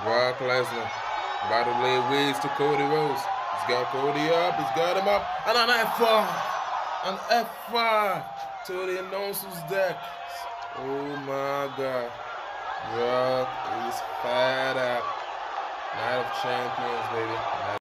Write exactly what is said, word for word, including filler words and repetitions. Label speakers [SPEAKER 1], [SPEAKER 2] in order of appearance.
[SPEAKER 1] Brock Lesnar about to lay waste to Cody Rhodes. He's got Cody up. He's got him up. And an F five. An F five to the announcer's deck. Oh my God. Brock is fat up. Night of Champions, baby. Night